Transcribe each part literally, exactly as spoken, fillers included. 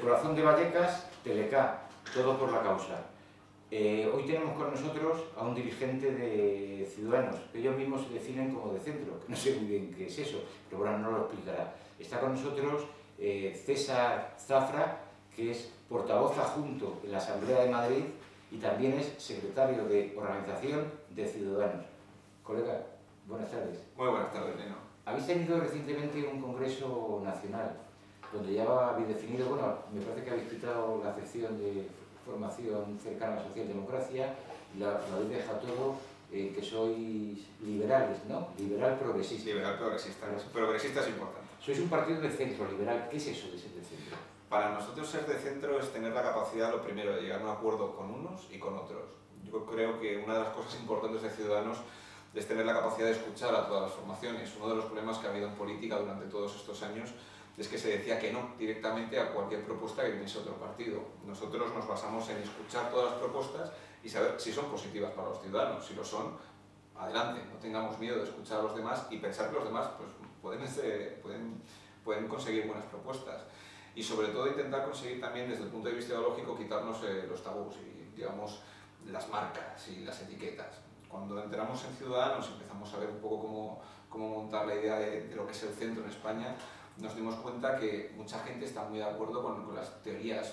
corazón de Vallecas, Telecá, todo por la causa. Eh, hoy tenemos con nosotros a un dirigente de Ciudadanos, que ellos mismos se definen como de centro, que no sé muy bien qué es eso, pero bueno, no lo explicará. Está con nosotros eh, César Zafra, que es portavoz adjunto en la Asamblea de Madrid y también es secretario de Organización de Ciudadanos. Colega, buenas tardes. Muy buenas tardes, Nino. Habéis tenido recientemente un congreso nacional, donde ya habéis definido, bueno, me parece que habéis quitado la sección de formación cercana a la socialdemocracia y la, la habéis dejado todo, eh, que sois liberales, ¿no? Liberal progresista. Liberal progresista, progresista es importante. Sois un partido de centro liberal. ¿Qué es eso de ser de centro? Para nosotros ser de centro es tener la capacidad, lo primero, de llegar a un acuerdo con unos y con otros. Yo creo que una de las cosas importantes de Ciudadanos es tener la capacidad de escuchar a todas las formaciones. Uno de los problemas que ha habido en política durante todos estos años es que se decía que no directamente a cualquier propuesta que viniese otro partido. Nosotros nos basamos en escuchar todas las propuestas y saber si son positivas para los ciudadanos. Si lo son, adelante, no tengamos miedo de escuchar a los demás y pensar que los demás pues, pueden, ser, pueden, pueden conseguir buenas propuestas. Y sobre todo intentar conseguir también desde el punto de vista ideológico quitarnos eh, los tabús y digamos las marcas y las etiquetas. Cuando entramos en Ciudadanos empezamos a ver un poco cómo, cómo montar la idea de, de lo que es el centro en España, nos dimos cuenta que mucha gente está muy de acuerdo con, con las teorías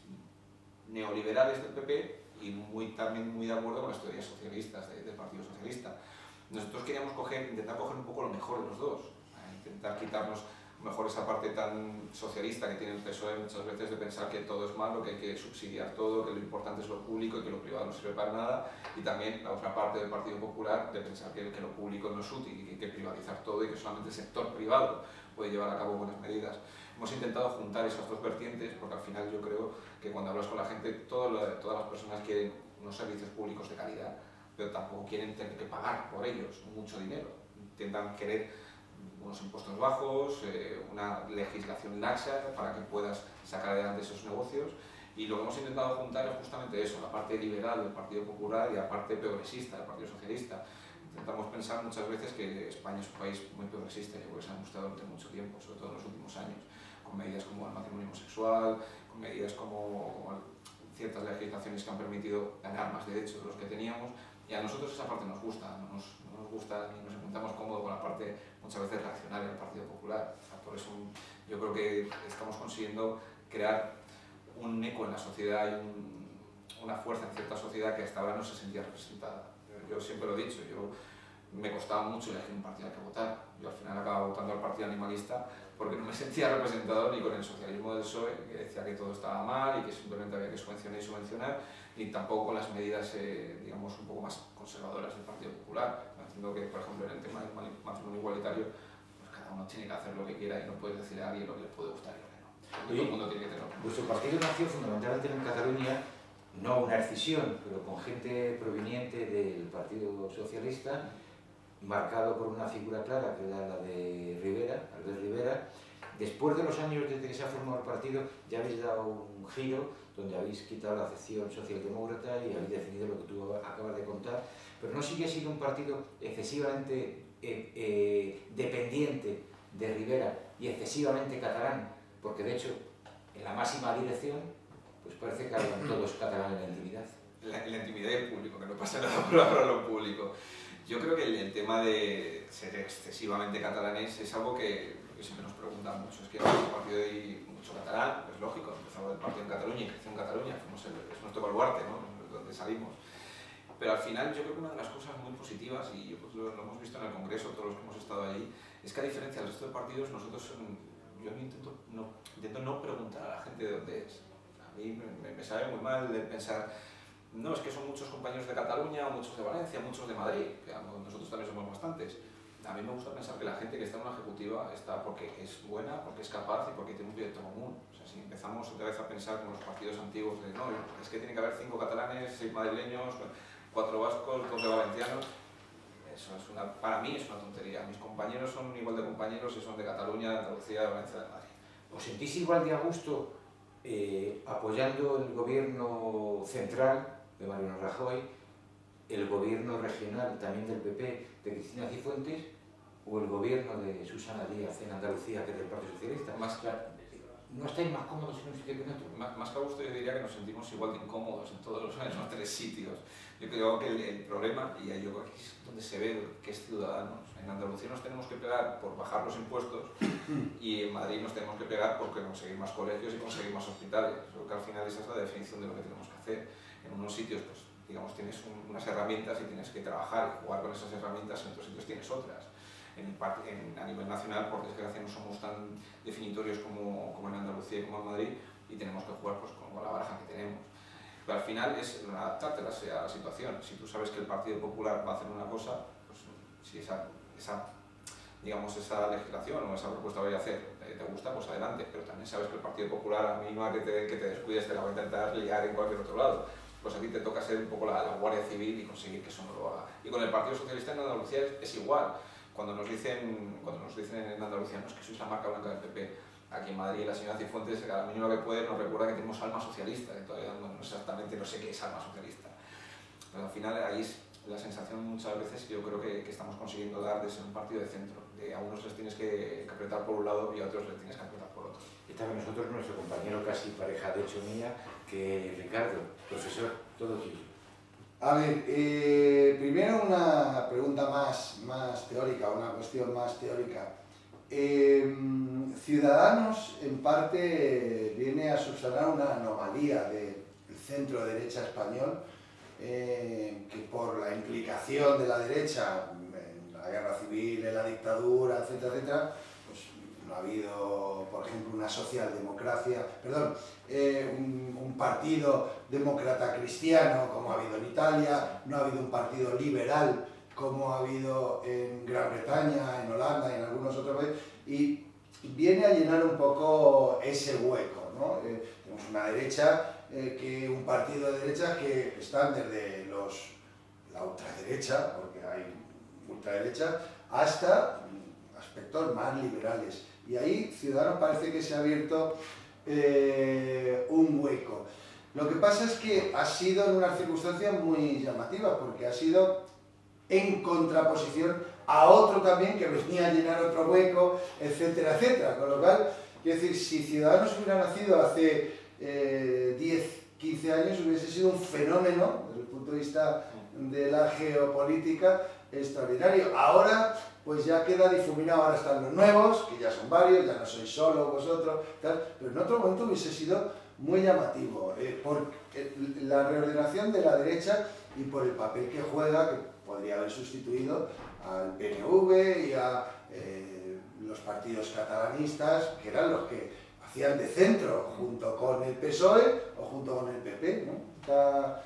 neoliberales del P P y muy, también muy de acuerdo con las teorías socialistas de, del Partido Socialista. Nosotros queríamos coger, intentar coger un poco lo mejor de los dos, intentar quitarnos mejor esa parte tan socialista que tiene el P S O E muchas veces de pensar que todo es malo, que hay que subsidiar todo, que lo importante es lo público y que lo privado no sirve para nada, y también la otra parte del Partido Popular de pensar que, que lo público no es útil y que hay que privatizar todo y que solamente el sector privado puede llevar a cabo buenas medidas. Hemos intentado juntar esas dos vertientes porque al final yo creo que cuando hablas con la gente todo lo, todas las personas quieren unos servicios públicos de calidad, pero tampoco quieren tener que pagar por ellos mucho dinero, intentan querer unos impuestos bajos, eh, una legislación laxa para que puedas sacar adelante esos negocios, y lo que hemos intentado juntar es justamente eso, la parte liberal del Partido Popular y la parte progresista del Partido Socialista. Intentamos pensar muchas veces que España es un país muy progresista, y se ha demostrado durante mucho tiempo, sobre todo en los últimos años, con medidas como el matrimonio homosexual, con medidas como, como ciertas legislaciones que han permitido ganar más derechos de los que teníamos, y a nosotros esa parte nos gusta, no nos, no nos gusta ni nos encontramos cómodos con la parte muchas veces reaccionaria del Partido Popular. O sea, por eso yo creo que estamos consiguiendo crear un eco en la sociedad y un, una fuerza en cierta sociedad que hasta ahora no se sentía representada. Yo, yo siempre lo he dicho, yo me costaba mucho elegir un partido al que votar. Yo al final acababa votando al Partido Animalista porque no me sentía representado ni con el socialismo del P S O E, que decía que todo estaba mal y que simplemente había que subvencionar y subvencionar, ni tampoco con las medidas, eh, digamos, un poco más conservadoras del Partido Popular. Entiendo que, por ejemplo, en el tema del matrimonio igualitario, pues cada uno tiene que hacer lo que quiera y no puedes decirle a alguien lo que le puede gustar y lo que no. Y todo el mundo tiene que tenerlo. Vuestro partido nació fundamentalmente en Cataluña, no una escisión, pero con gente proveniente del Partido Socialista, marcado por una figura clara, que era la de Rivera, Albert Rivera. Después de los años desde que se ha formado el partido, ya habéis dado un giro, donde habéis quitado la acepción socialdemócrata y habéis definido lo que tú acabas de contar, pero no sigue siendo un partido excesivamente eh, eh, dependiente de Rivera y excesivamente catalán, porque de hecho, en la máxima dirección, pues parece que hablan todos catalán en la intimidad. La, la intimidad y el público, que no pasa nada por hablar lo público. Yo creo que el, el tema de ser excesivamente catalanes es algo que, que siempre nos preguntan mucho. Es que en nuestro partido hay mucho catalán, es lógico, empezamos el partido en Cataluña y creció en Cataluña, fuimos el, es nuestro baluarte, ¿no? Donde salimos. Pero al final yo creo que una de las cosas muy positivas, y yo, pues, lo, lo hemos visto en el Congreso, todos los que hemos estado allí, es que a diferencia del resto de partidos, nosotros, yo intento no, intento no preguntar a la gente de dónde es. A mí me, me sabe muy mal de pensar, no, es que son muchos compañeros de Cataluña, muchos de Valencia, muchos de Madrid, que nosotros también somos bastantes. A mí me gusta pensar que la gente que está en una ejecutiva está porque es buena, porque es capaz y porque tiene un proyecto común. O sea, si empezamos otra vez a pensar como los partidos antiguos de no, es que tiene que haber cinco catalanes, seis madrileños, cuatro vascos, doce valencianos, eso es una, para mí es una tontería. Mis compañeros son igual de compañeros y son de Cataluña, de Andalucía, de Valencia, de Madrid. ¿Os sentís igual de a gusto eh, apoyando el gobierno central de Mariano Rajoy, el gobierno regional también del P P de Cristina Cifuentes o el gobierno de Susana Díaz en Andalucía, que es del Partido Socialista? Más claro. ¿No estáis más cómodos en un sitio que en otro? Más, más que a gusto, yo diría que nos sentimos igual de incómodos en todos los, en los tres sitios. Yo creo que el, el problema, y ahí yo creo que es donde se ve que es Ciudadanos, en Andalucía nos tenemos que pegar por bajar los impuestos y en Madrid nos tenemos que pegar por conseguir más colegios y conseguir más hospitales. Creo que al final esa es la definición de lo que tenemos que hacer. En unos sitios, pues, digamos, tienes un, unas herramientas y tienes que trabajar y jugar con esas herramientas, en otros sitios tienes otras. En, en, a nivel nacional, por desgracia, no somos tan definitorios como, como en Andalucía y como en Madrid, y tenemos que jugar pues, con la baraja que tenemos. Pero al final es adaptarte a la situación. Si tú sabes que el Partido Popular va a hacer una cosa, pues si esa, esa, digamos, esa legislación o esa propuesta vaya a hacer te gusta, pues adelante. Pero también sabes que el Partido Popular, a mínima que te, que te descuides, te la va a intentar liar en cualquier otro lado. Pues a ti te toca ser un poco la, la Guardia Civil y conseguir que eso no lo haga. Y con el Partido Socialista en Andalucía es, es igual. Cuando nos dicen, cuando nos dicen en Andalucía, no es que sois la marca blanca del P P, aquí en Madrid la señora Cifuentes, a la mínima que puede, nos recuerda que tenemos alma socialista, que todavía no, no exactamente no sé qué es alma socialista. Pero al final ahí es la sensación muchas veces que yo creo que, que estamos consiguiendo dar de ser un partido de centro. De a unos les tienes que, que apretar por un lado y a otros les tienes que apretar por otro. Y también nosotros, nuestro compañero casi pareja de hecho mía, que Ricardo, profesor, todo tuyo. A ver, eh, primero una pregunta más, más teórica, una cuestión más teórica. Eh, Ciudadanos, en parte, viene a subsanar una anomalía del centro-derecha español, eh, que por la implicación de la derecha en la guerra civil, en la dictadura, etcétera, etcétera, pues no ha habido, por ejemplo, una socialdemocracia, perdón, eh, un, un partido demócrata cristiano como ha habido en Italia, no ha habido un partido liberal como ha habido en Gran Bretaña, en Holanda y en algunos otros países, y viene a llenar un poco ese hueco, ¿no? Eh, tenemos una derecha, eh, que un partido de derecha que están desde los, la ultraderecha, porque hay ultraderecha, hasta aspectos más liberales. Y ahí Ciudadanos parece que se ha abierto eh, un hueco. Lo que pasa es que ha sido en unas circunstancias muy llamativas, porque ha sido en contraposición a otro también que venía a llenar otro hueco, etcétera, etcétera. Con lo cual, quiero decir, si Ciudadanos hubiera nacido hace eh, diez, quince años, hubiese sido un fenómeno, desde el punto de vista de la geopolítica, extraordinario. Ahora, pues ya queda difuminado, ahora están los nuevos, que ya son varios, ya no sois solo vosotros, tal, pero en otro momento hubiese sido muy llamativo, eh, por eh, la reordenación de la derecha y por el papel que juega, que podría haber sustituido al P N V y a eh, los partidos catalanistas, que eran los que hacían de centro, junto con el P S O E o junto con el P P, ¿no? Esta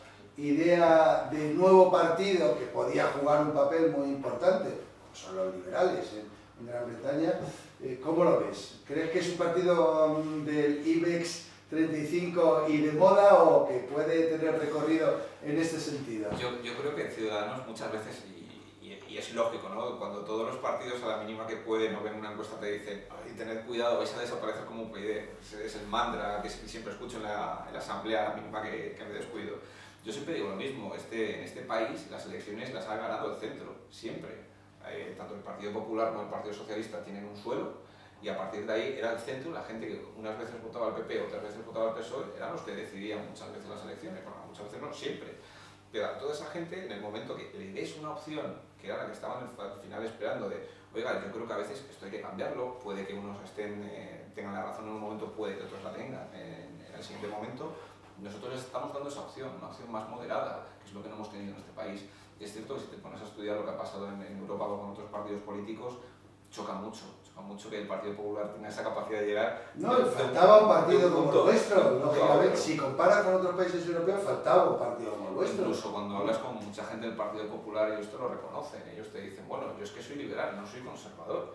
idea de nuevo partido que podía jugar un papel muy importante, como son los liberales en, en Gran Bretaña, eh, ¿cómo lo ves? ¿Crees que es un partido um, del IBEX treinta y cinco y de moda o que puede tener recorrido en este sentido? Yo, yo creo que en Ciudadanos muchas veces, y, y, y es lógico, ¿no? Cuando todos los partidos a la mínima que pueden o ven una encuesta te dicen ay, tened cuidado, vais a desaparecer como un P I D, es, es el mantra que siempre escucho en la, en la asamblea a la mínima que, que me descuido. Yo siempre digo lo mismo, este, en este país las elecciones las ha ganado el centro, siempre. Eh, tanto el Partido Popular como el Partido Socialista tienen un suelo, y a partir de ahí era el centro, la gente que unas veces votaba al P P, otras veces votaba al P S O E, eran los que decidían muchas veces las elecciones, bueno, muchas veces no, siempre. Pero a toda esa gente, en el momento que le des una opción, que era la que estaban al final esperando, de, oiga, yo creo que a veces esto hay que cambiarlo, puede que unos estén, eh, tengan la razón en un momento, puede que otros la tengan en, en el siguiente momento, nosotros les estamos dando esa opción, una opción más moderada, que es lo que no hemos tenido en este país. Y es cierto que si te pones a estudiar lo que ha pasado en, en Europa o con otros partidos políticos, choca mucho, choca mucho que el Partido Popular tenga esa capacidad de llegar... No, de, faltaba un partido como el vuestro, lógicamente, si comparas con otros países europeos, faltaba un partido como el vuestro. Incluso cuando hablas con mucha gente del Partido Popular, ellos te lo reconocen, ellos te dicen, bueno, yo es que soy liberal, no soy conservador.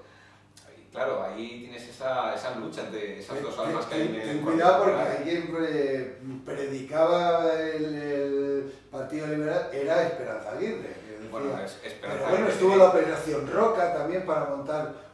Y claro, ahí tienes esa, esa lucha entre esas dos almas que hay en el... Ten cuidado porque hay quien predicaba el, el Partido Liberal, era Esperanza Aguirre. Bueno, es Esperanza Pero bueno, estuvo la Operación Roca también para montar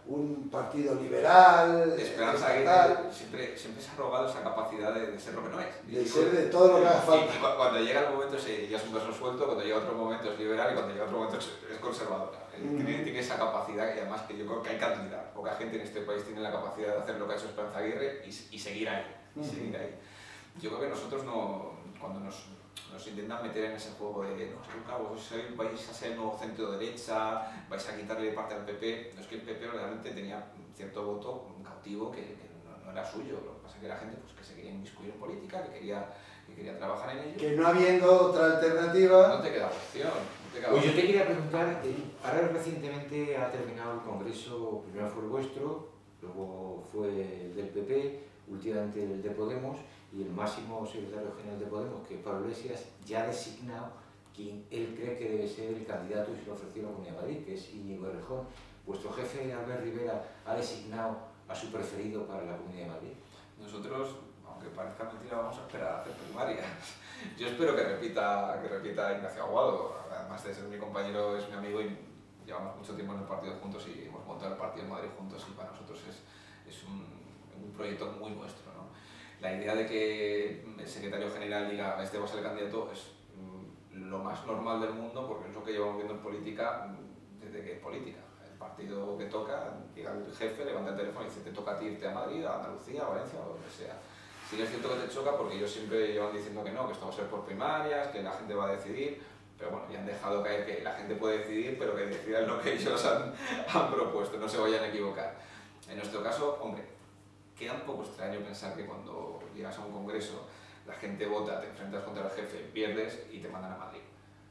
un partido liberal. Esperanza Aguirre siempre, siempre se ha robado esa capacidad de, de ser lo que no es. De ser de todo lo que haga falta. Y, y cuando llega el momento se, ya es un verso suelto, cuando llega otro momento es liberal y cuando llega otro momento es, es conservadora. Mm. Tiene, tiene esa capacidad y además que yo creo que hay que admirar. Poca gente en este país tiene la capacidad de hacer lo que ha hecho Esperanza Aguirre y, y seguir ahí. Y mm. seguir ahí. Yo creo que nosotros no, cuando nos, nos intentan meter en ese juego de no, es que claro, sois, vais a ser el nuevo centro derecha, vais a quitarle parte al P P, no es que el P P realmente tenía cierto voto cautivo que, que no, no era suyo, lo que pasa es que era gente pues, que se quería inmiscuir en política, que quería, que quería trabajar en ello. Que no habiendo otra alternativa... No te queda opción. No te queda pues yo te quería preguntar, ahora recientemente ha terminado el congreso, primero fue el vuestro, luego fue el del P P, últimamente el de Podemos, y el máximo secretario general de Podemos, que es Pablo Iglesias, ya ha designado quien él cree que debe ser el candidato y se lo ofreció a la Comunidad de Madrid, que es Íñigo Errejón. ¿Vuestro jefe, Albert Rivera, ha designado a su preferido para la Comunidad de Madrid? Nosotros, aunque parezca mentira, vamos a esperar a hacer primarias. Yo espero que repita, que repita Ignacio Aguado, además de ser mi compañero, es mi amigo y llevamos mucho tiempo en el partido juntos y hemos montado el partido en Madrid juntos y para nosotros es, es un, un proyecto muy nuestro, ¿no? La idea de que el secretario general diga este va a ser el candidato es mm, lo más normal del mundo porque es lo que llevamos viendo en política mm, desde que es política. El partido que toca, llega el jefe, levanta el teléfono y dice te toca a ti irte a Madrid, a Andalucía, a Valencia o donde sea. Sí que es cierto que te choca porque ellos siempre llevan diciendo que no, que esto va a ser por primarias, que la gente va a decidir, pero bueno, ya han dejado caer que la gente puede decidir, pero que decidan lo que ellos han, han propuesto, no se vayan a equivocar. En nuestro caso, hombre, queda un poco extraño pensar que cuando llegas a un congreso, la gente vota, te enfrentas contra el jefe, pierdes y te mandan a Madrid.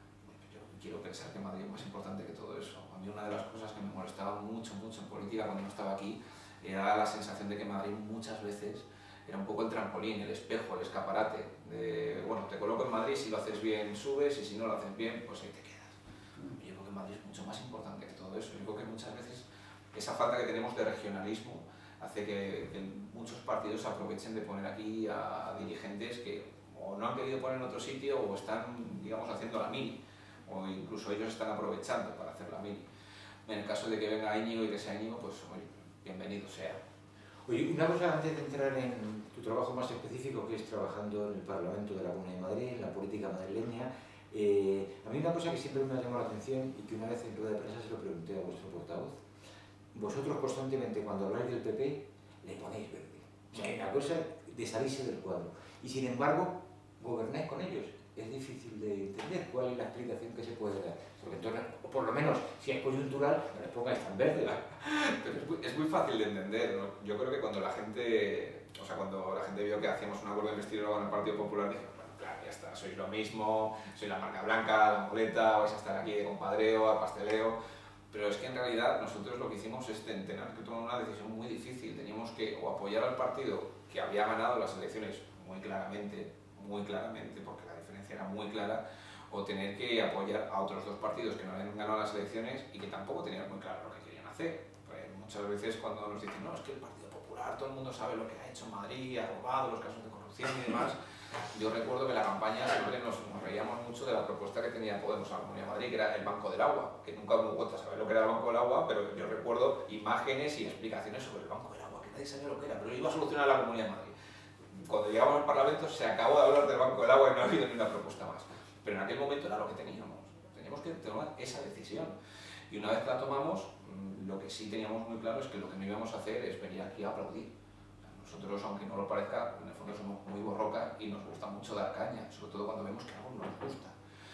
Yo quiero pensar que Madrid es más importante que todo eso. A mí una de las cosas que me molestaba mucho, mucho en política cuando no estaba aquí, era la sensación de que Madrid muchas veces era un poco el trampolín, el espejo, el escaparate. De, bueno, te coloco en Madrid, si lo haces bien subes y si no lo haces bien, pues ahí te quedas. Yo creo que Madrid es mucho más importante que todo eso. Yo creo que muchas veces esa falta que tenemos de regionalismo hace que, que muchos partidos aprovechen de poner aquí a, a dirigentes que o no han querido poner en otro sitio o están, digamos, haciendo la mini, o incluso ellos están aprovechando para hacer la mini. En el caso de que venga Íñigo y que sea Íñigo, pues oye, bienvenido sea. Oye, una cosa antes de entrar en tu trabajo más específico, que es trabajando en el Parlamento de la Comunidad de Madrid, en la política madrileña, eh, a mí una cosa que siempre me ha llamado la atención y que una vez en rueda de prensa se lo pregunté a vuestro portavoz. Vosotros constantemente cuando habláis del P P le ponéis verde. O sea, hay una cosa de salirse del cuadro. Y sin embargo, gobernáis con ellos. Es difícil de entender cuál es la explicación que se puede dar. Porque entonces, por lo menos, si es coyuntural, no les pongáis tan verde. Pero es muy, es muy fácil de entender, ¿no? Yo creo que cuando la gente, o sea, cuando la gente vio que hacíamos un acuerdo de investidura con el Partido Popular, dije, bueno, claro, ya está, sois lo mismo, sois la marca blanca, la muleta, vais a estar aquí de compadreo, a pasteleo. Pero es que en realidad nosotros lo que hicimos es tener que tomar una decisión muy difícil. Teníamos que o apoyar al partido que había ganado las elecciones muy claramente, muy claramente, porque la diferencia era muy clara, o tener que apoyar a otros dos partidos que no habían ganado las elecciones y que tampoco tenían muy claro lo que querían hacer. Pues muchas veces cuando nos dicen, no, es que el Partido Popular, todo el mundo sabe lo que ha hecho en Madrid, ha robado, los casos de corrupción y demás. Yo recuerdo que la campaña siempre nos, nos reíamos mucho de la propuesta que tenía Podemos a la Comunidad de Madrid, que era el Banco del Agua, que nunca hubo vuelto a saber lo que era el Banco del Agua, pero yo recuerdo imágenes y explicaciones sobre el Banco del Agua, que nadie sabía lo que era, pero iba a solucionar la Comunidad de Madrid. Cuando llegamos al Parlamento se acabó de hablar del Banco del Agua y no ha habido ni una propuesta más. Pero en aquel momento era lo que teníamos, teníamos que tomar esa decisión. Y una vez que la tomamos, lo que sí teníamos muy claro es que lo que no íbamos a hacer es venir aquí a aplaudir. Nosotros, aunque no lo parezca, en el fondo somos muy borroca y nos gusta mucho dar caña, sobre todo cuando vemos que algo no nos gusta.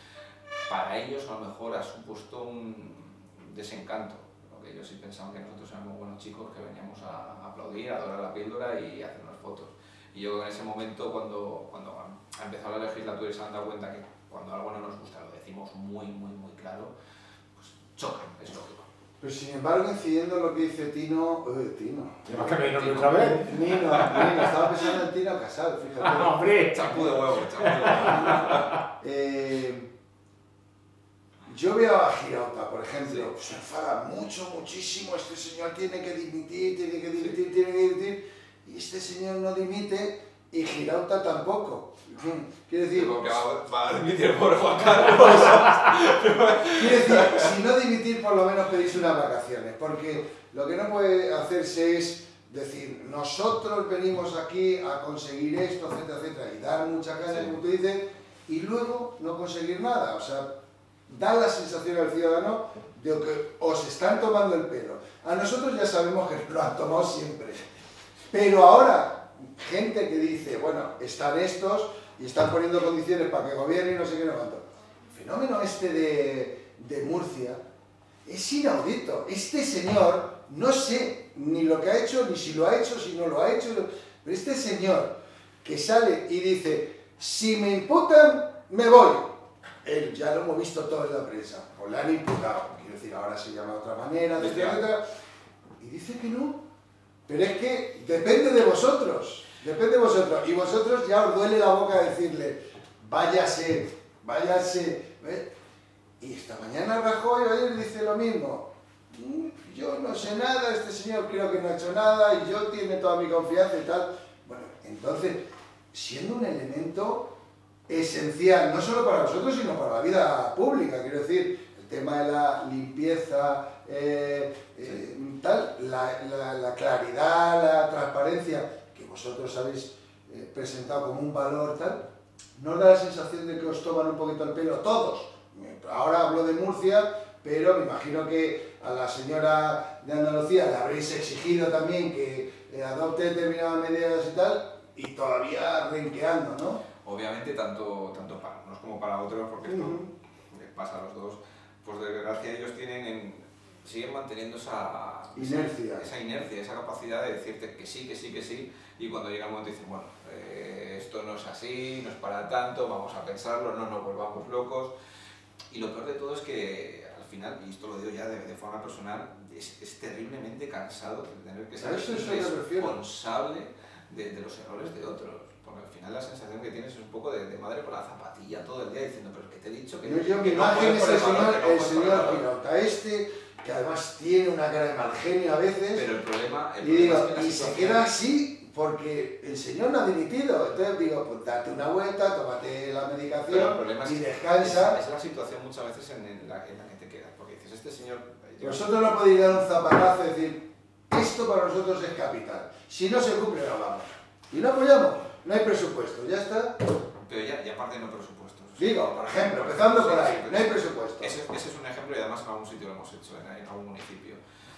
Para ellos a lo mejor ha supuesto un desencanto, porque ellos sí pensaban que nosotros éramos buenos chicos que veníamos a aplaudir, a dorar la píldora y a hacernos fotos. Y yo en ese momento, cuando, cuando ha empezado la legislatura y se han dado cuenta que cuando algo no nos gusta lo decimos muy, muy, muy claro, pues chocan, es lógico. Pero sin embargo, incidiendo en lo que dice Tino... Eh, Tino... ¿Más que me Tino otra vez? Nino, Nino, estaba pensando en Tino Casal, fíjate. ¡Ah, hombre! Champú de huevo, champú de huevo. eh, yo veo a Girauta, por ejemplo, sí. Se enfada mucho, muchísimo, este señor tiene que dimitir, tiene que dimitir, sí. tiene que dimitir, y este señor no dimite, y y Girauta tampoco. Quiere decir... Porque va, va a dimitir por Juan Carlos. Quiere decir, si no dimitir, por lo menos pedirse unas vacaciones, porque lo que no puede hacerse es decir, nosotros venimos aquí a conseguir esto, etcétera, etcétera, y dar mucha caña, como tú dices, y luego no conseguir nada. O sea, da la sensación al ciudadano de que os están tomando el pelo. A nosotros ya sabemos que lo han tomado siempre, pero ahora, gente que dice, bueno, están estos y están poniendo condiciones para que gobiernen y no sé qué, no cuánto. El fenómeno este de, de Murcia es inaudito. Este señor, no sé ni lo que ha hecho, ni si lo ha hecho, si no lo ha hecho, pero este señor que sale y dice, si me imputan, me voy. Él, ya lo hemos visto todo en la prensa, o le han imputado, quiero decir, ahora se llama de otra manera, etcétera, etcétera, y dice que no. Pero es que depende de vosotros, depende de vosotros, y vosotros ya os duele la boca decirle, váyase, váyase. ¿Ves? Y esta mañana Rajoy ayer dice lo mismo. Yo no sé nada, este señor creo que no ha hecho nada y yo tiene toda mi confianza y tal. Bueno, entonces, siendo un elemento esencial, no solo para nosotros, sino para la vida pública, quiero decir, el tema de la limpieza, eh, eh, tal, la, la, la claridad, la transparencia, que vosotros habéis eh, presentado como un valor, tal, ¿no da la sensación de que os toman un poquito el pelo todos? Ahora hablo de Murcia, pero me imagino que a la señora de Andalucía le habréis exigido también que eh, adopte determinadas medidas y tal, y todavía renqueando, ¿no? Obviamente, tanto, tanto para unos como para otros, porque esto uh-huh. les pasa a los dos, pues de desgracia ellos tienen en, siguen manteniendo esa inercia. Esa, esa inercia, esa capacidad de decirte que sí, que sí, que sí, y cuando llega el momento dicen, bueno, eh, esto no es así, no es para tanto, vamos a pensarlo, no nos volvamos locos. Y lo peor de todo es que al final, y esto lo digo ya de, de forma personal, es, es terriblemente cansado de tener que ser responsable de, de los errores de otros. Porque al final la sensación que tienes es un poco de, de madre con la zapatilla todo el día diciendo, pero que te he dicho que no. Yo que mi no imagen es el señor, no el señor Girauta este, que además tiene una cara de mal genio a veces. Pero el problema, el y digo, problema es que la y situación... se queda así porque el señor no ha dimitido. Entonces digo, pues date una vuelta, tómate la medicación y es descansa. Es, es la situación muchas veces en, en, la, en la que te quedas, porque dices, este señor... Vosotros no podéis dar un zapatazo y decir, esto para nosotros es capital. Si no se cumple, no vamos. Y no apoyamos, no hay presupuesto, ya está. Pero ya, ya aparte no presupuestos. Digo, por ejemplo, empezando por ahí, no hay presupuesto. Ese, ese es un ejemplo y además en algún sitio lo hemos hecho, en, en algún municipio.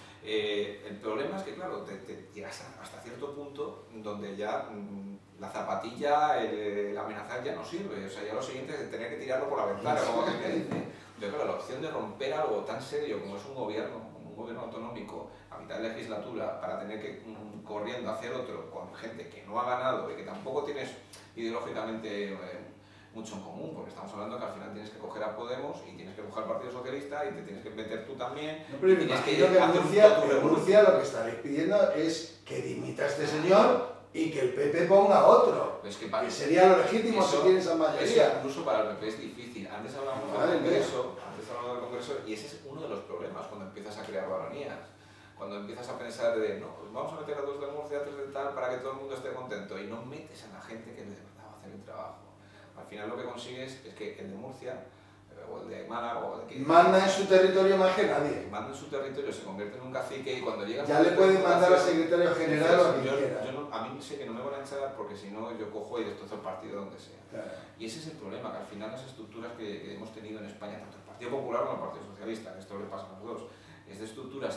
Eh, el problema es que, claro, te, te llegas hasta cierto punto donde ya mmm, la zapatilla, el, el amenazar ya no sirve. O sea, ya lo siguiente es tener que tirarlo por la ventana, como que me dice. Pero claro, la opción de romper algo tan serio como es un gobierno, como un gobierno autonómico, a mitad de legislatura, para tener que mmm, corriendo hacer otro con gente que no ha ganado y que tampoco tienes ideológicamente... Eh, mucho en común, porque estamos hablando que al final tienes que coger a Podemos y tienes que coger al Partido Socialista y te tienes que meter tú también. No, pero tienes que que hacer Murcia, un Murcia lo que estaréis pidiendo es que dimita a este señor y que el P P ponga a otro. Es que, para, que sería lo legítimo eso, si tienes esa mayoría. Eso incluso para el P P es difícil. Antes hablábamos del Congreso, antes hablábamos del Congreso y ese es uno de los problemas cuando empiezas a crear baronías. Cuando empiezas a pensar de, no, pues vamos a meter a dos de Murcia, tres de tal, para que todo el mundo esté contento y no metes a la gente que de verdad va a hacer el trabajo. Al final lo que consigues es que el de Murcia, o el de Málaga, o el de... Manda en su territorio más que nadie. Manda en su territorio, se convierte en un cacique y cuando llegas... Ya le pueden mandar al secretario general o a quien yo, quiera. Yo no, a mí sé que no me van a echar porque si no yo cojo y destrozo el partido donde sea. Claro. Y ese es el problema, que al final las estructuras que, que hemos tenido en España, tanto el Partido Popular como el Partido Socialista, que esto le pasa a los dos, es de estructuras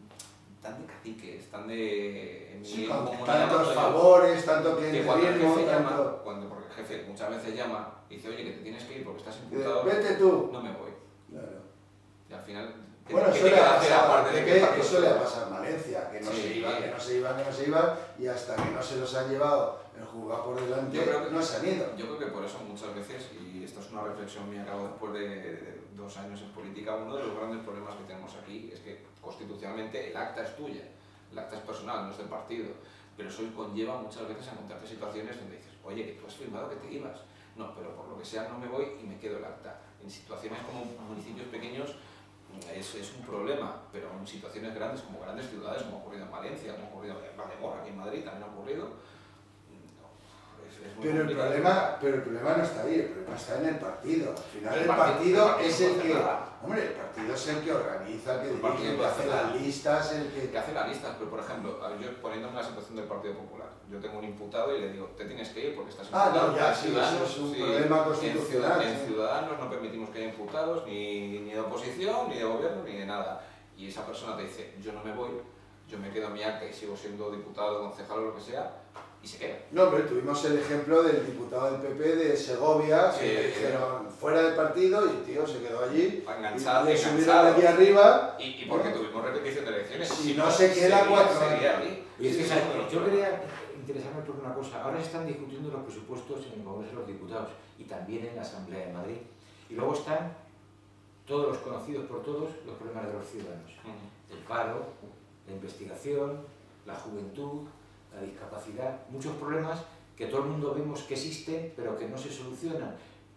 tan de caciques, tan de... En sí, mi con comunidad, tantos yo, favores, tanto que cuando el clientelismo, jefe tanto... llama, cuando, porque el jefe muchas veces llama y dice, oye, que te tienes que ir porque estás imputado, vete tú. No me voy. Claro. Y al final... Bueno, ¿qué eso te le ha queda hacer pasado, aparte de que que eso le ha pasado en Valencia, que no sí, se iban, que no se iban, que no se iban, y hasta que no se los ha llevado el juzgado por delante, yo creo que, no se han ido. Yo creo que por eso muchas veces, y esto es una reflexión mía que hago después de, de dos años en política, uno de los grandes problemas que tenemos aquí es que constitucionalmente el acta es tuya, el acta es personal, no es del partido, pero eso conlleva muchas veces a encontrarte situaciones donde dices, oye, que tú has firmado que te ibas, no, pero por lo que sea no me voy y me quedo el acta. En situaciones como municipios pequeños es, es un problema, pero en situaciones grandes, como grandes ciudades, como ha ocurrido en Valencia, como ha ocurrido en Valdemoro, aquí en Madrid también ha ocurrido, no, es, muy pero, el complicado. problema, pero el problema no está ahí, el problema está en el partido. Al final el, El partido, partido- el partido es no el puede que... hacer nada. Hombre, el partido es el que organiza, el que El dirige, partido el que no hace hace las nada. listas, el que... que hace la lista, pero por ejemplo, yo poniéndome en la situación del Partido Popular, yo tengo un imputado y le digo, te tienes que ir porque estás Ah, imputado. no, ya, En sí, Ciudadanos, eso es un sí, problema en constitucional. Ciudad- En sí. Ciudadanos no permitimos que haya imputados ni, ni de oposición, ni de gobierno, ni de nada. Y esa persona te dice, yo no me voy, yo me quedo a mi acta y sigo siendo diputado, concejal o lo que sea, y se queda. No, pero tuvimos el ejemplo del diputado del P P de Segovia, Sí, que le dijeron fuera del partido y el tío se quedó allí. Enganchado, y le subieron enganchado. aquí arriba. Y, y porque ¿no? tuvimos repetición de elecciones. Si no se queda seguía- cuatro seguía años. ahí. Y es que, Sí, ¿sabes? sí, sí, Yo sí. quería interesarme por una cosa. Ahora se están discutiendo los presupuestos en el Congreso de los Diputados y también en la Asamblea de Madrid. Y luego están todos los conocidos por todos los problemas de los ciudadanos. Ujú. El paro, la investigación, la juventud, la discapacidad, muchos problemas que todo el mundo vemos que existen pero que no se solucionan.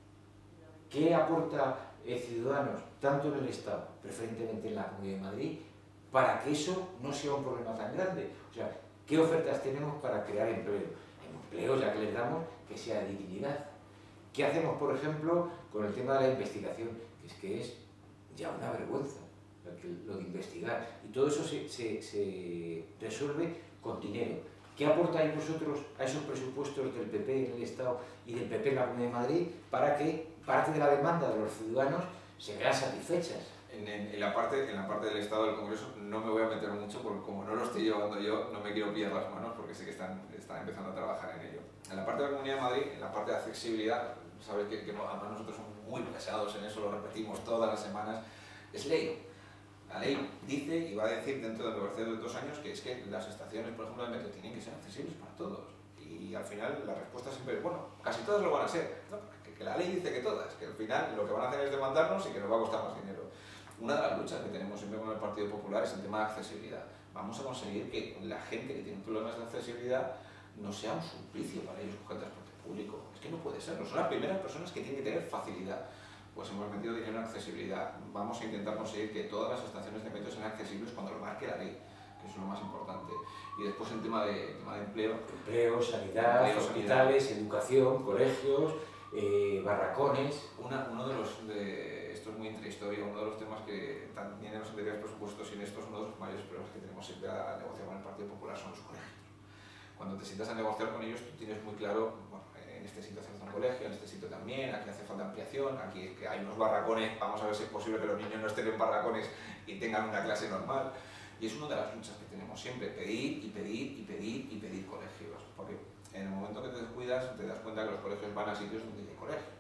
¿Qué aporta eh, Ciudadanos, tanto en el Estado, preferentemente en la Comunidad de Madrid, para que eso no sea un problema tan grande? O sea, ¿qué ofertas tenemos para crear empleo? Empleo, ya que les damos, que sea de dignidad. ¿Qué hacemos, por ejemplo, con el tema de la investigación? Que es que es ya una vergüenza lo, que, lo de investigar. Y todo eso se, se, se resuelve con dinero. ¿Qué aportáis vosotros a esos presupuestos del P P en el Estado y del P P en la Comunidad de Madrid para que parte de la demanda de los ciudadanos se vean satisfechas? En, en, en, la parte, en la parte del Estado del Congreso no me voy a meter mucho porque como no lo estoy llevando yo, no me quiero pillar las manos porque sé que están, están empezando a trabajar en ello. En la parte de la Comunidad de Madrid, en la parte de accesibilidad, sabes que, que además nosotros somos muy pesados en eso, lo repetimos todas las semanas, es ley. La ley dice y va a decir dentro de los dos años que es que las estaciones, por ejemplo, del metro tienen que ser accesibles para todos. Y al final la respuesta siempre es, bueno, casi todas lo van a ser. No, que, que la ley dice que todas, que al final lo que van a hacer es demandarnos y que nos va a costar más dinero. Una de las luchas que tenemos siempre con el Partido Popular es el tema de accesibilidad. Vamos a conseguir que la gente que tiene problemas de accesibilidad no sea un suplicio para ellos coger transporte público. Es que no puede serlo. Son las primeras personas que tienen que tener facilidad. Pues hemos metido dinero en accesibilidad. Vamos a intentar conseguir que todas las estaciones de metro sean accesibles cuando lo marque la ley, que es lo más importante. Y después el tema de, el tema de empleo. Empleo, sanidad, Empleo, hospitales, sanidad. educación, colegios, eh, barracones. Una, uno de los, de, esto es muy intrahistoria, uno de los temas que también en los anteriores presupuestos y en estos, uno de los mayores problemas que tenemos siempre a negociar con el Partido Popular son los colegios. Cuando te sientas a negociar con ellos, tú tienes muy claro, bueno, en este sitio hace falta un colegio, en este sitio también, aquí hace falta ampliación, aquí que hay unos barracones, vamos a ver si es posible que los niños no estén en barracones y tengan una clase normal. Y es una de las luchas que tenemos siempre, pedir y pedir y pedir y pedir colegios. Porque en el momento que te descuidas, te das cuenta que los colegios van a sitios donde hay colegios.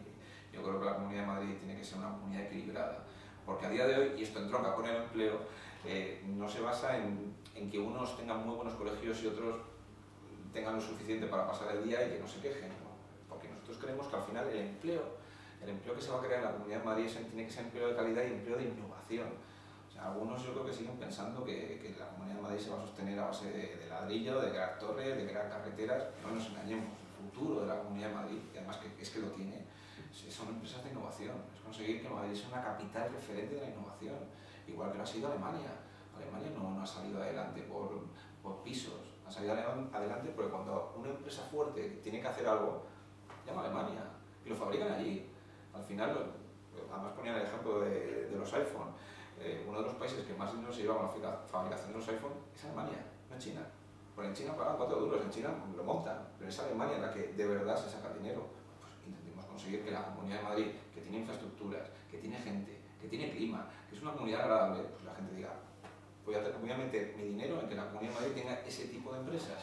Y yo creo que la Comunidad de Madrid tiene que ser una comunidad equilibrada. Porque a día de hoy, y esto entronca con el empleo, eh, no se basa en, en que unos tengan muy buenos colegios y otros tengan lo suficiente para pasar el día y que no se quejen, ¿no? Porque nosotros creemos que al final el empleo, el empleo que se va a crear en la Comunidad de Madrid tiene que ser empleo de calidad y empleo de innovación. O sea, algunos yo creo que siguen pensando que, que la Comunidad de Madrid se va a sostener a base de, de ladrillo, de crear torres, de crear carreteras. No nos engañemos, el futuro de la Comunidad de Madrid, y además que es que lo tiene, son empresas de innovación. Es conseguir que Madrid sea una capital referente de la innovación, igual que lo ha sido Alemania. Alemania no, no ha salido adelante por, por pisos. Ha salido adelante porque cuando una empresa fuerte tiene que hacer algo, llama a Alemania y lo fabrican allí. Al final, además ponían el ejemplo de, de los iPhone. Eh, uno de los países que más dinero se lleva con la fabricación de los iPhone es Alemania, no China. Porque en China pagan cuatro duros, en China lo montan, pero es Alemania la que de verdad se saca dinero. Pues intentemos conseguir que la Comunidad de Madrid, que tiene infraestructuras, que tiene gente, que tiene clima, que es una comunidad agradable, pues la gente diga, Voy a, voy a meter mi dinero en que la Comunidad de Madrid tenga ese tipo de empresas.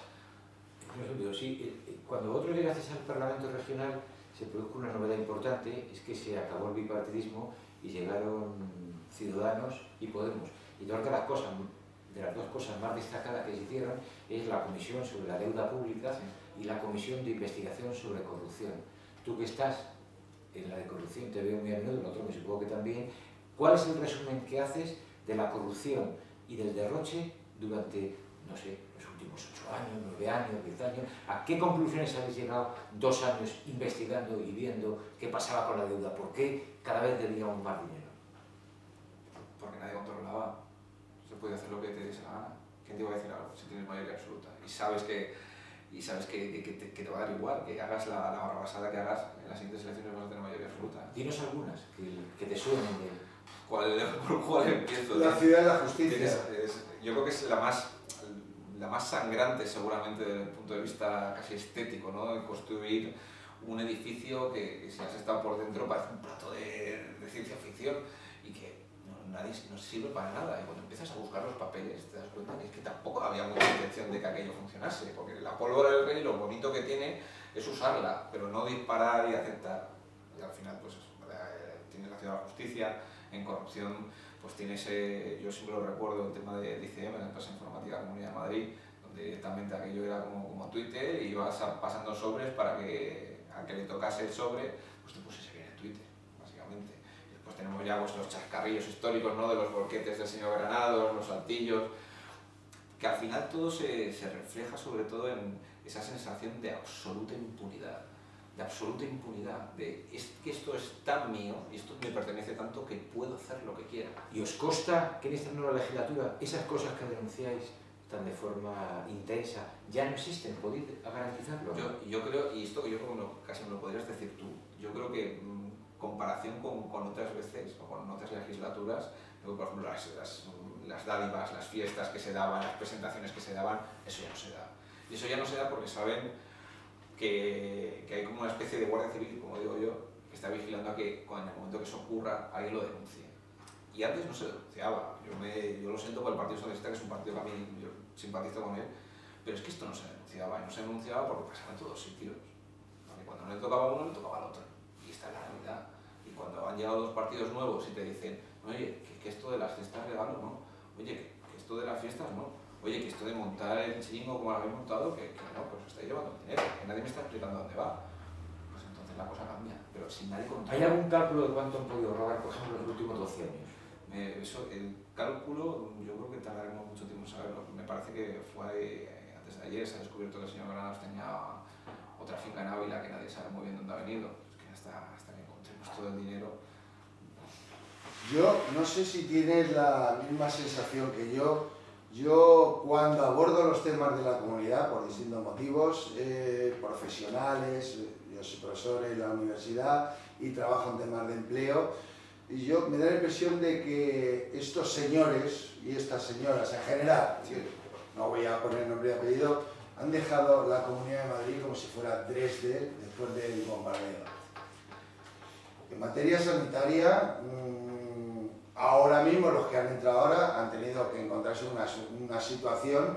Sí, cuando vosotros llegasteis al Parlamento Regional se produjo una novedad importante, es que se acabó el bipartidismo y llegaron Ciudadanos y Podemos. Y dos de las cosas, de las dos cosas más destacadas que se hicieron es la Comisión sobre la Deuda Pública y la Comisión de Investigación sobre Corrupción. Tú que estás en la de corrupción, te veo muy a menudo, el otro me supongo que también. ¿Cuál es el resumen que haces de la corrupción y del derroche durante, no sé, los últimos ocho años, nueve años, diez años? ¿A qué conclusiones habéis llegado dos años investigando y viendo qué pasaba con la deuda? ¿Por qué cada vez debíamos más dinero? Porque nadie controlaba. Se podía hacer lo que te diese la gana. ¿Quién te iba a decir algo si tienes mayoría absoluta? Y sabes que, y sabes que, que, te, que te va a dar igual, que hagas la, la barrabasada que hagas, en las siguientes elecciones vas a tener mayoría absoluta. Dinos algunas que, que te suenen de... ¿Cuál, ¿Por cuál empiezo? La ciudad de la justicia. Es, es, yo creo que es la más, la más sangrante seguramente desde el punto de vista casi estético, ¿no? De construir un edificio que, que si has estado por dentro parece un plato de, de ciencia ficción y que no, nadie no sirve para nada. Y cuando empiezas a buscar los papeles te das cuenta que es que tampoco había mucha intención de que aquello funcionase, porque la pólvora del rey lo bonito que tiene es usarla, pero no disparar y aceptar. Y al final pues eso, tiene la ciudad de la justicia, en corrupción pues tiene ese, yo siempre lo recuerdo, el tema de I C M, la empresa informática de la Comunidad de Madrid, donde directamente aquello era como, como Twitter y ibas pasando sobres para que a que le tocase el sobre, pues te pusiese bien en Twitter, básicamente. Y después tenemos ya pues, los chascarrillos históricos, ¿no? De los bolquetes del señor Granados, los saltillos, que al final todo se, se refleja sobre todo en esa sensación de absoluta impunidad, de absoluta impunidad, de es que esto es tan mío y esto me pertenece tanto que puedo hacer lo que quiera. ¿Y os consta que en esta nueva legislatura esas cosas que denunciáis de forma intensa, ya no existen? ¿Podéis garantizarlo? Yo, yo creo, y esto yo creo que no, casi me lo podrías decir tú, yo creo que en comparación con, con otras veces o con otras legislaturas, por ejemplo las, las, las dádivas, las fiestas que se daban, las presentaciones que se daban, eso ya no se da. Y eso ya no se da porque saben que, que hay como una especie de guardia civil, como digo yo, que está vigilando a que en el momento que eso ocurra alguien lo denuncie. Y antes no se denunciaba. Yo, me, yo lo siento por el Partido Socialista, que es un partido que a mí yo simpatizo con él, pero es que esto no se denunciaba. Y no se denunciaba porque pasaba en todos sitios. Porque cuando no le tocaba a uno, le tocaba al otro. Y esta es la realidad. Y cuando han llegado dos partidos nuevos y te dicen, oye, que, que esto de las fiestas regalo, no. Oye, que, que esto de las fiestas no. Oye, que esto de montar el chiringo como lo habéis montado, que, que no, pues os estáis llevando dinero. Que nadie me está explicando dónde va. Pues entonces la cosa cambia. Pero si nadie controla. ¿Hay algún cálculo de cuánto han podido robar, por ejemplo, en los últimos doce años? Eh, eso, el cálculo, yo creo que tardaremos mucho tiempo en saberlo. Me parece que fue eh, antes de ayer, se ha descubierto que el señor Granados tenía otra finca en Ávila que nadie sabe muy bien dónde ha venido. Es que hasta, hasta que encontremos todo el dinero. Yo no sé si tienes la misma sensación que yo. Yo cuando abordo los temas de la comunidad, por distintos motivos, eh, profesionales, yo soy profesor en la universidad y trabajo en temas de empleo, y yo me da la impresión de que estos señores y estas señoras en general, no voy a poner nombre y apellido, han dejado la Comunidad de Madrid como si fuera Dresde después del bombardeo. En materia sanitaria, mmm, ahora mismo los que han entrado ahora han tenido que encontrarse una, una situación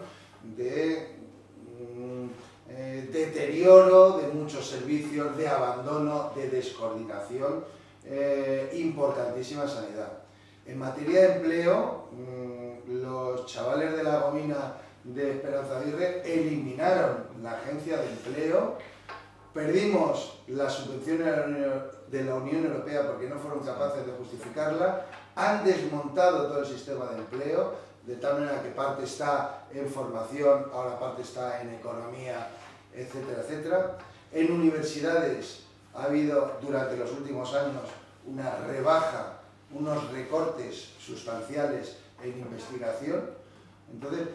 de mmm, eh, deterioro de muchos servicios, de abandono, de descoordinación. Eh, importantísima en sanidad. En materia de empleo, mmm, los chavales de la Gomina de Esperanza Aguirre eliminaron la agencia de empleo, perdimos las subvenciones de la Unión Europea porque no fueron capaces de justificarla, han desmontado todo el sistema de empleo, de tal manera que parte está en formación, ahora parte está en economía, etcétera, etcétera. En universidades ha habido durante los últimos años una rebaja, unos recortes sustanciales en investigación. Entonces,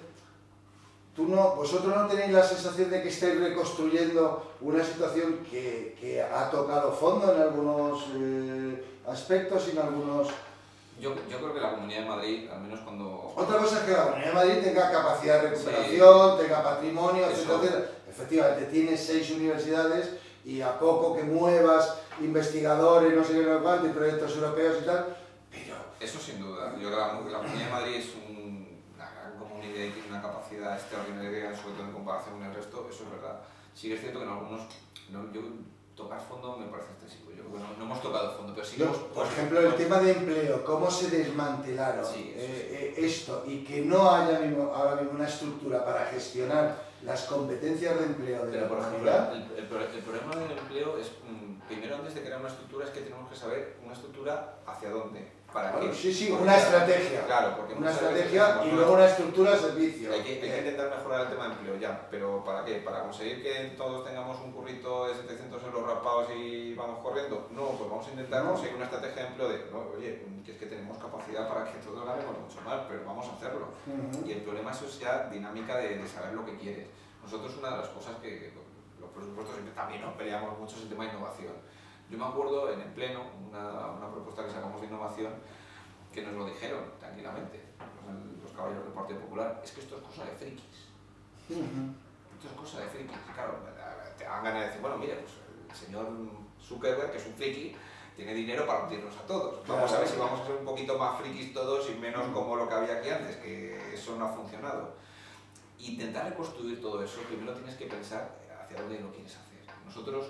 tú no, vosotros no tenéis la sensación de que estáis reconstruyendo una situación que, que ha tocado fondo en algunos eh, aspectos y en algunos... Yo, yo creo que la Comunidad de Madrid, al menos cuando... Otra cosa es que la Comunidad de Madrid tenga capacidad de recuperación, sí, tenga patrimonio, etcétera, etcétera. Efectivamente, tiene seis universidades y a poco que muevas investigadores, no sé qué, no sé cuánto, y proyectos europeos y tal, pero... Eso sin duda. Yo creo que la Comunidad de Madrid es un, una gran comunidad y tiene una capacidad extraordinaria, sobre todo en comparación con el resto, eso es verdad. Sí que es cierto que en algunos... No, yo, tocar fondo me parece excesivo. Yo creo que no, no hemos tocado fondo, pero sí que hemos... Por ejemplo, el tema de empleo, cómo se desmantelaron sí, eh, sí. eh, esto y que no haya mismo, ahora mismo una estructura para gestionar las competencias de empleo de pero, la por comunidad. ejemplo, el, el, el problema del empleo es, mm, primero antes de crear una estructura, es que tenemos que saber una estructura hacia dónde, para Bueno, qué. sí, sí, porque, una estrategia. Claro, porque una muchas veces estrategia decimos, y no, luego una estructura de servicio. Hay que, hay que intentar mejorar el tema de empleo, ya, pero ¿para qué? ¿Para conseguir que todos tengamos un currito de setecientos euros rapados y vamos corriendo? No, pues vamos a intentar no. conseguir una estrategia de empleo de, no, oye, que es que tenemos capacidad para que todos ganemos mucho más, pero vamos a hacerlo. Uh-huh. Y el problema eso es ya dinámica de, de saber lo que quieres. Nosotros una de las cosas que los presupuestos siempre también nos peleamos mucho es el tema de innovación. Yo me acuerdo en el pleno, una, una propuesta que sacamos de innovación, que nos lo dijeron tranquilamente, los, los caballeros del Partido Popular, es que esto es cosa de frikis. Esto es cosa de frikis. Claro, te dan ganas de decir, bueno, mire, pues el señor Zuckerberg, que es un friki, tiene dinero para hundirnos a todos. Vamos a ver si vamos a ser un poquito más frikis todos y menos como lo que había aquí antes, que eso no ha funcionado. Intentar reconstruir todo eso, primero tienes que pensar hacia dónde lo quieres hacer. Nosotros,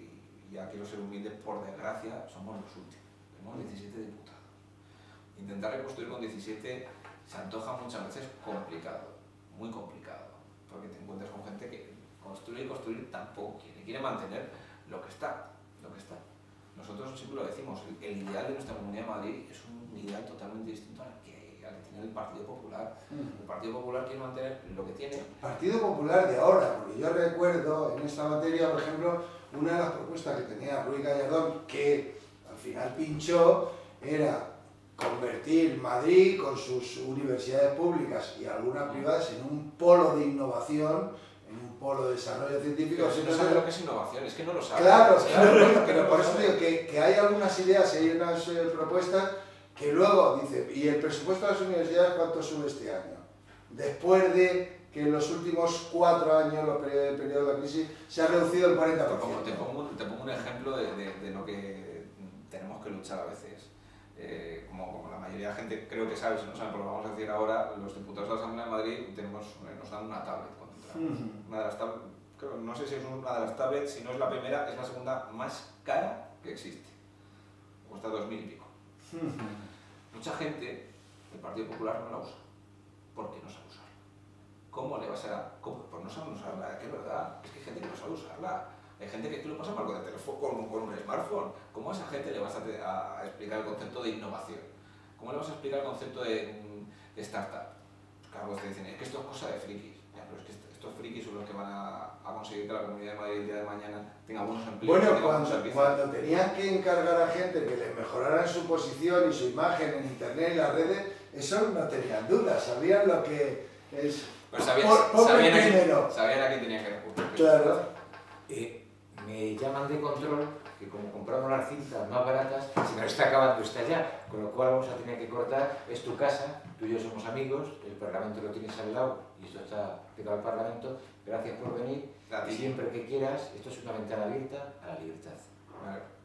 y ya quiero ser humilde, por desgracia, somos los últimos. Tenemos diecisiete diputados. Intentar reconstruir con diecisiete se antoja muchas veces complicado, muy complicado, porque te encuentras con gente que construir y construir tampoco quiere, quiere mantener lo que está, lo que está. Nosotros siempre lo decimos, el, el ideal de nuestra Comunidad de Madrid es un ideal totalmente distinto al que, al que tiene el Partido Popular. El Partido Popular quiere mantener lo que tiene. Partido Popular de ahora, porque yo recuerdo en esta materia, por ejemplo, una de las propuestas que tenía Ruy Gallardón, que al final pinchó, era convertir Madrid con sus universidades públicas y algunas privadas en un polo de innovación, en un polo de desarrollo científico. Pero si no sabes lo que es innovación, es que no lo sabes. Claro, claro, claro, pero por eso digo que, que hay algunas ideas, hay unas eh, propuestas que luego dice, ¿y el presupuesto de las universidades cuánto sube este año? Después de que en los últimos cuatro años, los periodos, periodos de la crisis, se ha reducido el cuarenta por ciento. Te pongo, te pongo un ejemplo de, de, de lo que tenemos que luchar a veces. Eh, como, como la mayoría de la gente creo que sabe, si no saben, pues lo vamos a decir ahora, los diputados de la Asamblea de Madrid tenemos, nos dan una tablet cuando entramos. Uh-huh. Una de las tab creo, no sé si es una de las tablets, si no es la primera, es la segunda más cara que existe. Cuesta dos mil y pico. Uh-huh. Mucha gente del Partido Popular no la usa, porque no sabe usarla. ¿Cómo le vas a...? ¿Cómo? Pues no saben usarla, que es verdad, es que hay gente que no sabe usarla. Hay gente que lo pasa mal con el teléfono, con, con un smartphone. ¿Cómo a esa gente le vas a, te, a explicar el concepto de innovación? ¿Cómo le vas a explicar el concepto de, de startup? Pues claro, te dicen, es que esto es cosa de frikis. Ya, pero es que estos frikis son los que van a, a conseguir que la Comunidad de Madrid el día de mañana tenga buenos empleos. Bueno, tenga cuando, buenos cuando tenían que encargar a gente que les mejoraran su posición y su imagen en internet y las redes, eso no tenían dudas, sabían lo que es... Pero sabían, por, sabían, a quién, sabían a quién tenían que recurrir. Claro. Eh, me llaman de control que como compramos las cintas más baratas, se nos está acabando esta ya, con lo cual vamos a tener que cortar. Es tu casa, tú y yo somos amigos, el Parlamento lo tienes al lado y esto está pegado al Parlamento. Gracias por venir y siempre que quieras, esto es una ventana abierta a la libertad. Vale.